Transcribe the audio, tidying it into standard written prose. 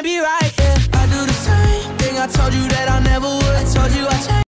be right, yeah. I do the same thing I told you that I never would. I told you I changed.